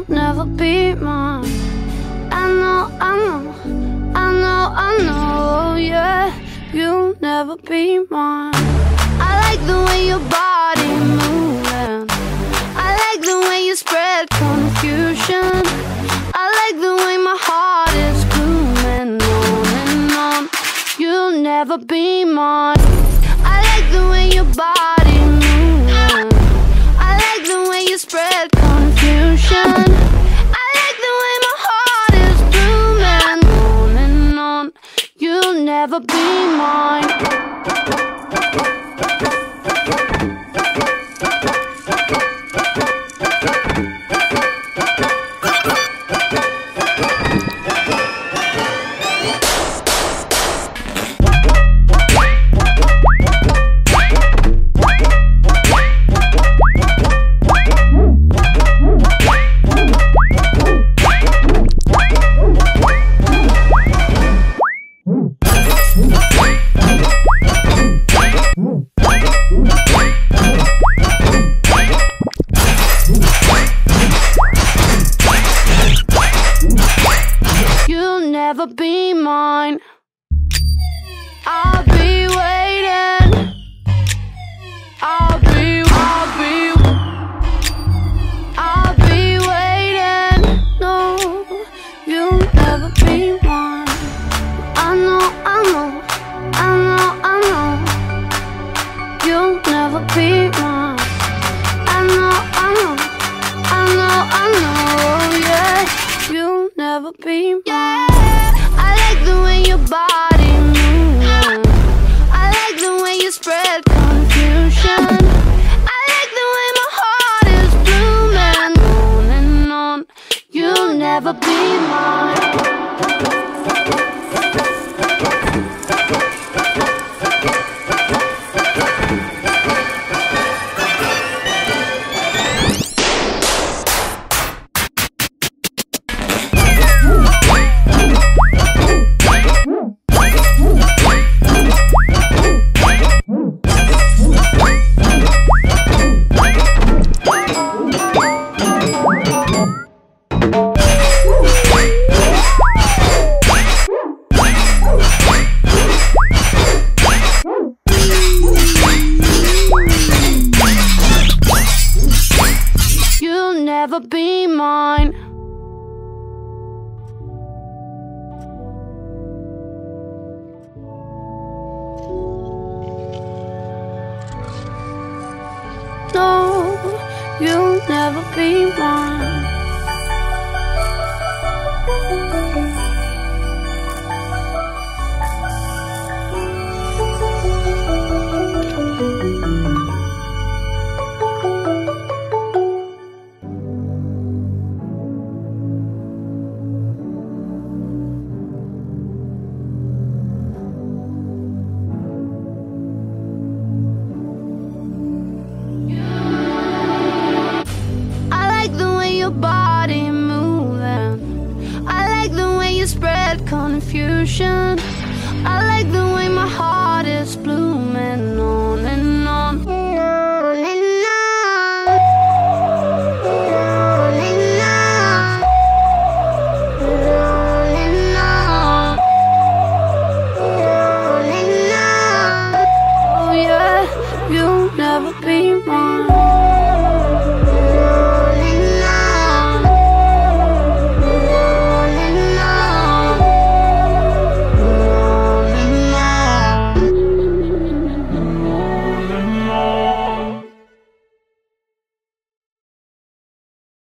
never be mine. I know, I know, I know, I know, yeah. You'll never be mine. I like the way your body moving. I like the way you spread confusion. I like the way my heart is grooving on and on. You'll never be mine. I like the way your body moving. I like the way you spread confusion. I like the way my heart is grooving on and on. You'll never be mine. You'll never be mine. I'll be waiting. I'll be waiting. No, you'll never be mine. I know, I know, I know, I know. You'll never be mine. I know, I know, I know, I know, yeah. You'll never be mine. I like the way your body moving. I like the way you spread confusion. I like the way my heart is blooming on and on. You'll never be mine. You'll never be mine. No, you'll never be mine. Body moving. I like the way you spread confusion.